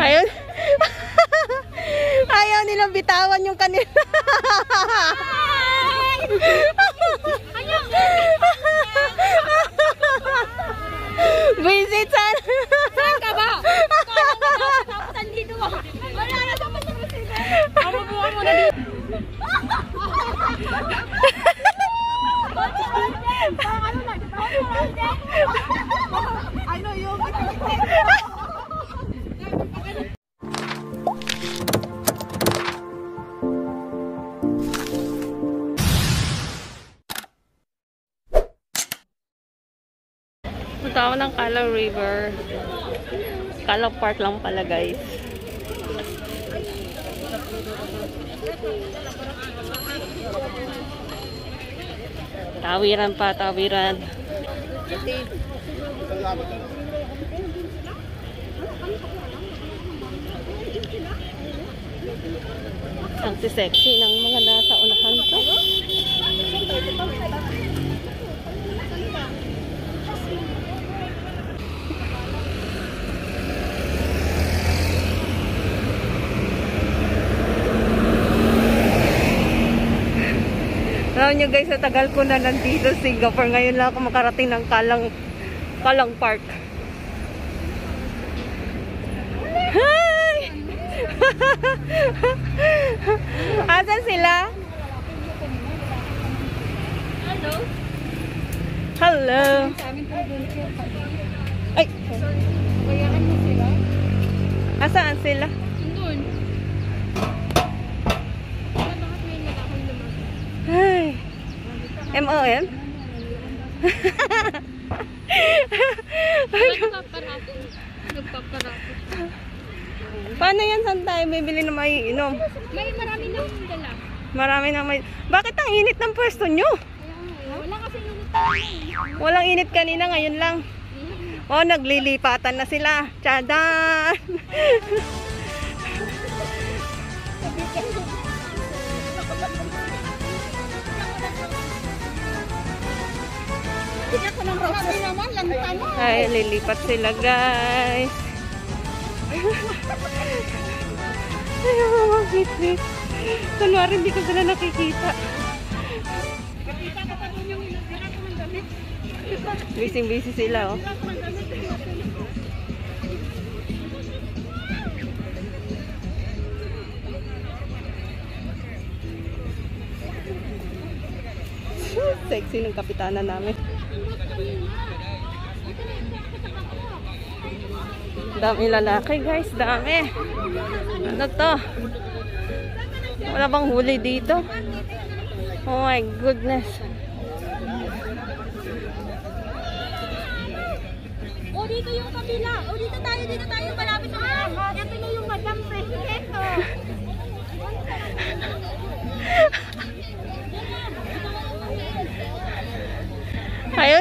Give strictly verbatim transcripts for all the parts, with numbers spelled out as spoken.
Ayun. Ayaw nilang bitawan yung kanila. Visit sana. Saan ka ba? Tapos andito mo. Wala na sa pasang-pasang. Mabubuha mo na dito. Parang ano na, I know you. Punta ako ng Calao River. Calao Park lang pala, guys. Tawiran pa, tawiran. Ang sexy ng mga nasa unahan ko. Alam nyo guys, sa tagal ko na nandito sa Singapore. Ngayon lang ako makarating ng Kalang, Kalang Park. Hi! Asan sila? Hello? Hello! Ay! Bayaan mo sila? Asaan sila? Doon. Bakit may lalaki naman? Ay! M O M? Nagpaparapon. Nagpaparapon. Paano yan? Saan tayo bibili na maiinom? May marami na yung dala. Marami na may... Bakit ang init ng pwesto nyo? Wala kasi yung Walang init kanina, ngayon lang. Oh, naglilipatan na sila. Tchadan! Hindi ko ng rosas naman, lanta mo. Ay, lilipat sila, guys. Ay, mga bitbit. Kunwari, hindi ko sila nakikita. Busy-busy sila, oh. Sexy ng kapitana namin. Dami lalaki, guys. Dami. Ano to? Wala bang huli dito? Oh my goodness. O, dito yung kabila. O, dito tayo, dito tayo. Malapit sa mga. Ito na yung Madam Presidente. Ayun.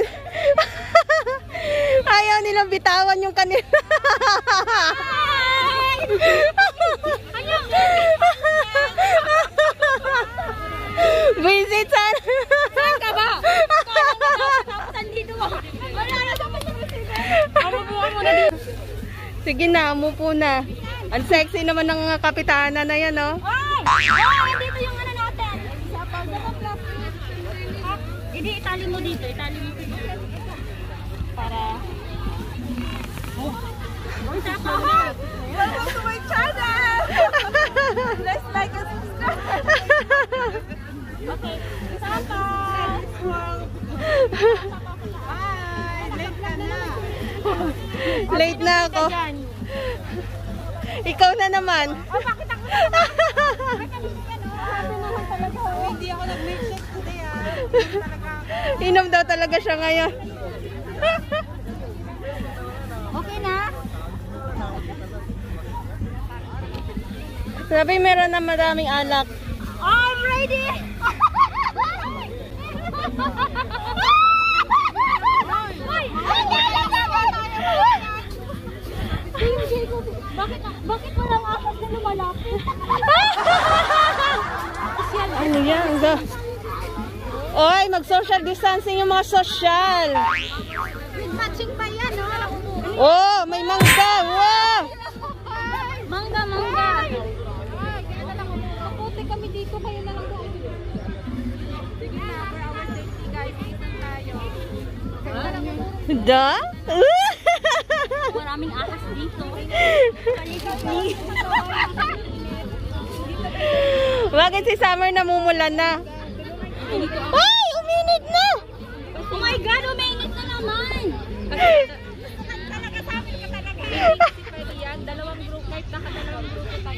Ayaw nilang bitawan yung kanila. Visit sana. Saan ka ba? Tapos andito mo. Wala na sa pasang-pasang. Mabubuha mo na dito. Sige na, umupo na. Ang sexy naman ng kapitana na yan, oh. Ay! Oh, dito yung ano natin. Sa pagdadaplas. Hindi, itali mo dito. Itali mo dito. Para... Oh, saka ha! Welcome to my channel! Let's like and subscribe! Okay, saka! Bye! Late ka na! Late na ako. Ikaw na naman. Oh, bakit ako na? Hindi ako nag-milkshake today, ah. Inom daw talaga siya ngayon. Okay na? Sabi meron na maraming alak. I'm ready! Bakit bakit walang apat na lumalapit? Ano yan? Oy, mag-social distancing yung mga social. With matching pa yan, no? Oh, may mangga. Wow! Da? Maraming ahas dito. Bakit si Summer namumulan na? Ay! Uminit na! Oh my God! Umainit na naman! Dalawang group kahit nakadalawang group tayo.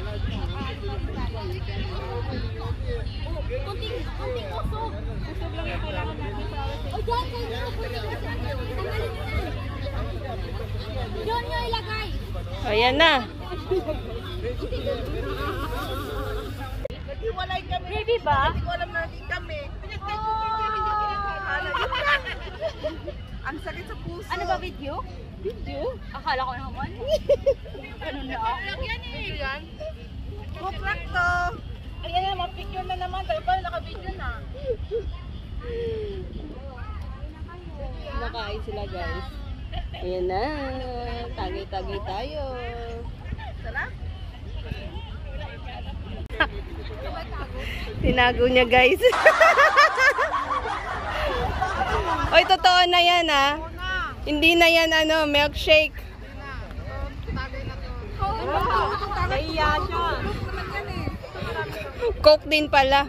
Kunting, kunting usog. Usog lang yung kailangan natin. O dyan, kayo. Yun nyo ilagay. Ayan na. Naghiwalay kami. Baby ba? Hindi ko alam na naging kami. Ang sakit sa puso. Ano ba video? Video? Akala ko naman. Ganun na ako. Video yan? Hook lang to. Ayan na, mapicture na naman. Tayo pa naka-video na. Nakain sila guys. Ayan na. Tagay-tagay tayo. Sarap? Tinago niya guys. Oy, totoo na yan ah. Hindi na yan ano, milkshake. Nahiya siya. Coke din pala.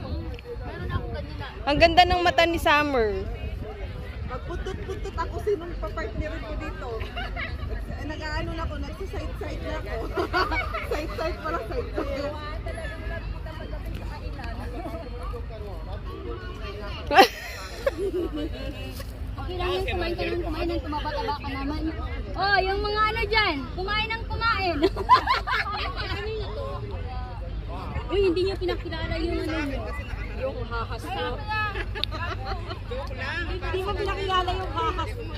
Ang ganda ng mata ni Summer. Magputot-putot ako sinong papartnerin ko dito. Nag-ano na ako, nagsiside-side na ako. Side-side para side-side. Okay lang yun, kumain ka lang, kumain ng tumaba-taba ka naman. Oh, yung mga ano dyan, kumain ng kumain. Uy, hindi nyo pinakilala yung ano nyo. Yung hahas na. Hindi mo pinakilala yung hahas mo.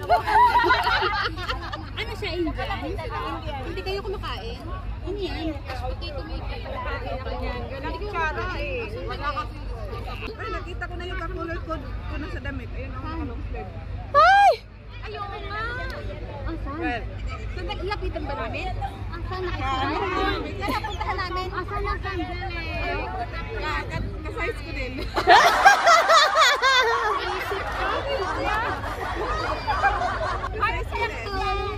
Ano siya, Indian? Hindi kayo kumakain? Ano yan? Potato maker. Galing tsara eh. Wala kasi. Ay, nakita ko na yung ka-color code ko na sa damit. Ayun ang long sleeve. Ay! Ayaw nga. Asan? Well, saan naglapitan ba namin? Asan? Nakisaan? Napuntahan namin. Asan? Asan? Ka-size ko din. Ano siya to?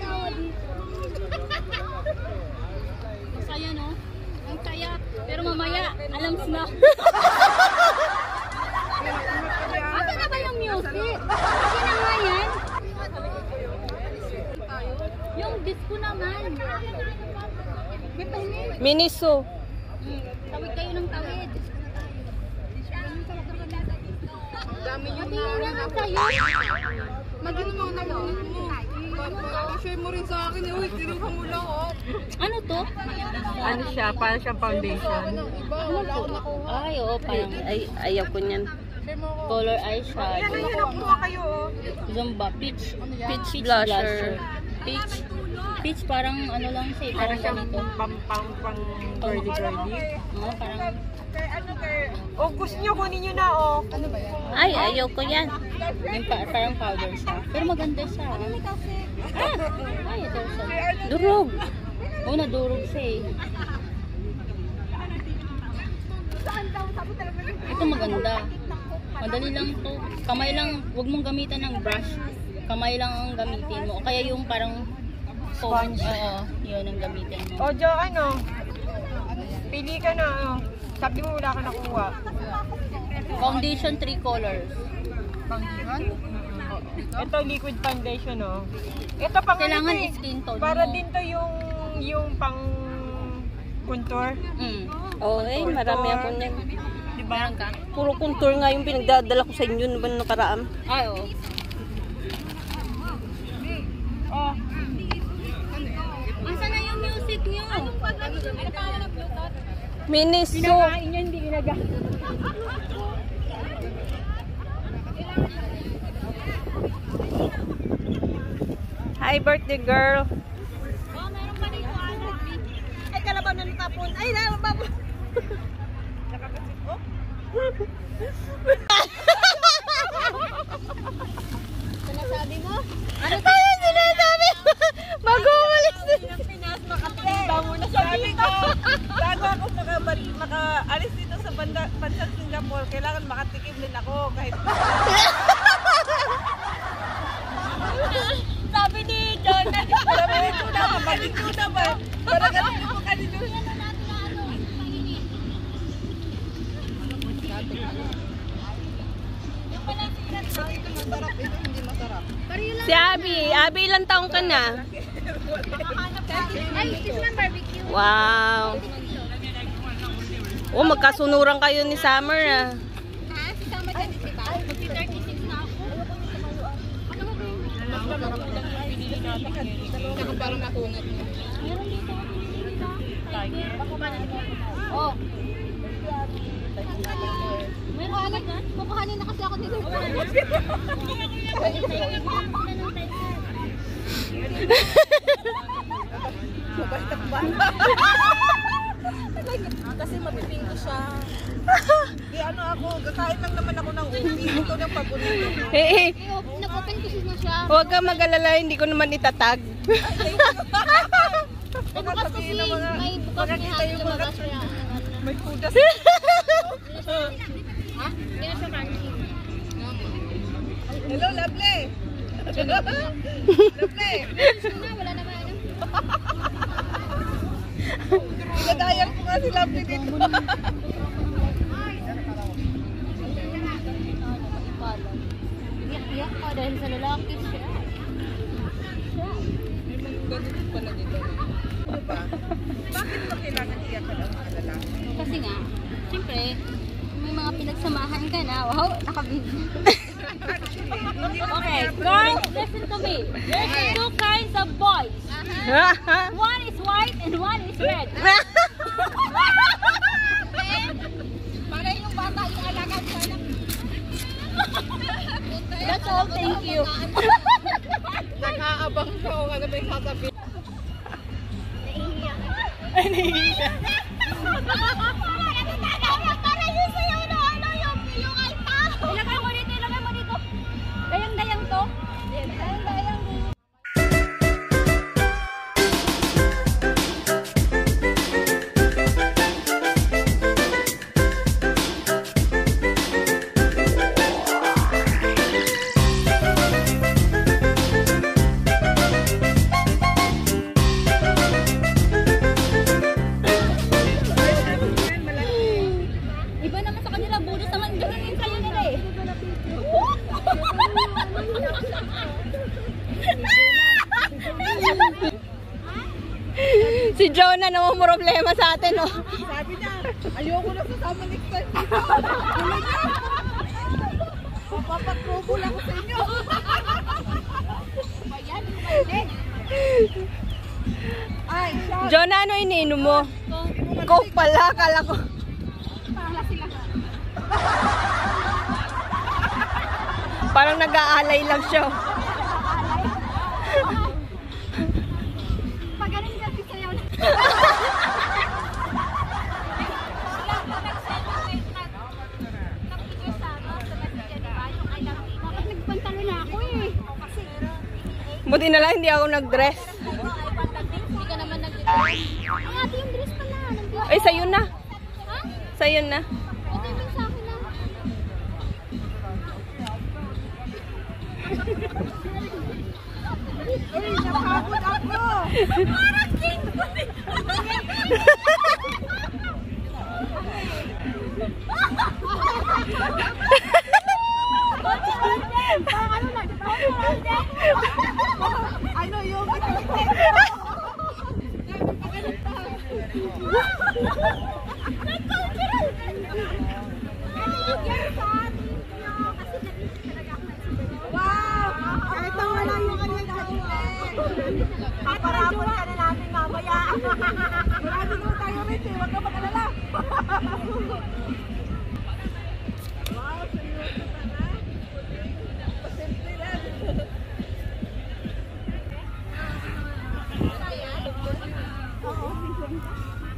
Masaya no? Ang saya. Pero mamaya, alam na. Asa na ba yung music? Kasi na nga yan. Yung disco naman. May pahingi. Miniso. Hmm, tawid kayo ng tawid. Dami yung Tingin na nga tayo. Mag-inom mga namunod mo. Share mo rin sa akin. Uy, tinuha mo lang oh. Ano to? Ano siya? Parang siyang foundation. Iba, wala ko nakuha. Ay, oo. Parang ay, ayaw ko niyan. Color eyeshadow. Yan yung nakuha kayo oh. Zumba. Peach. Peach, blusher. Peach. Peach parang ano lang siya. Parang ganito. pang pang pang girly girly. Oo, parang... Kay ano kay... Oh, gusto nyo, kunin nyo na oh. Ano ba yan? Ay, ayaw ko yan. Yung pa, parang powder siya. Pero maganda siya. Ah! Ay, ito siya. Durog. Oo, nadurog siya eh. Ito maganda. Madali lang to. Kamay lang, huwag mong gamitan ng brush. Kamay lang ang gamitin mo. O kaya yung parang sponge. Oo, yun ang gamitin mo. O, Jo, ano? Pili ka na ano. Sabi mo wala ka nakuha. Foundation, three colors. Foundation? Ito liquid foundation oh. Ito pang Kailangan ano, eh. skin tone Para mo. din to yung yung pang contour. Mm. Oo, eh. Marami ako niyan. Diba? Ka? Puro contour nga yung pinagdadala ko sa inyo naman nakaraan. Ay, oo. Oh. Asa na yung music nyo? Anong pag-ano? Ano pa na Bluetooth? Miniso. Pinakain niya hindi inaga. Hi, birthday girl. Oh, meron pa dito. Ano? Ay kalabaw na natapon. Ay nalabaw. Nakapatid oh. Sinasabi mo? Ano tayo sinasabi? Mag-umalis na. Pinas makapita mo na sabi ko. Bago ako makabalik makaalis dito sa banda bansang Singapore, kailangan makatikim din ako kahit Sabi ni John. Sabi ni Tuna, kapatid Tuna ba? Para ganun yung mukha ni Tuna. Ito masarap, ito hindi masarap. Si Abby. Abby, ilang taong ka na? Ay, this one barbecue. Wow. Oh, magkasunuran kayo ni Summer ah. Ha? Si Sama dyan, di ba? Mag-thirty-six na ako. Saka parang makunat mo. Meron dito. Oh. Meron agad dyan? Kukuhanin na kasi ako dito. Kasi mapipinto siya. Di ano ako, kakain lang naman ako ng ubi. Ito ng paborito. Eh, eh, Nag-open kasi na siya. huwag ka mag-alala, hindi ko naman itatag. Bukas kasi may bukas may hangin na magas siya. May kudas. Ha? Hindi na siya crunchy. Hello, lovely. Lovely. Na, wala naman ano. Pinadayan ko nga si lovely dito. Iyak-iyak ka dahil sa lalaki siya. Ganun pala dito. Ano ba? Bakit ba kailangan iyak ka lang sa lalaki? Kasi nga, siyempre, may mga pinagsamahan ka na. Wow, nakabidyo. Okay, girls, listen to me. There's two kinds of boys. One is white and one is red. Para yung bata ialagan sa anak. That's all, thank you. Nakaabang ka o ano ba yung sasabihin? Para yun sa'yo na ano yung yung alta. Ilagay mo dito, ilagay mo dito. Dayang-dayang to. Dayang-dayang dito. Iba naman sa kanila, budos naman ganun yun sa'yo nila eh. Si Jonah naman problema sa atin, oh. Sabi niya, ayoko na sasama next time dito. Tuloy niya. Papapatrouble ako sa inyo. Ay, siya. Jonah, ano iniinom mo? Coke pala, kala ko. Parang nag-aalay lang siya. Pagaling kasi sa'yo na. Nagpantalo na ako eh. Buti na lang hindi ako nag-dress. Hindi ka naman nag-dress. Ay, ate yung dress pala. Ay, sa'yo na. Ha? Sa'yo na. Okay din sa akin lang. Uy, napagod ako. Parang king ko din. Parang ano na, Ano yung wow! Ito wala yung kanyang kainin. Paparapon ka na namin mamaya. Marami naman tayo rin eh. Huwag ka mag-alala. Wow, seryoso ka na. Pasimple lang. Oo.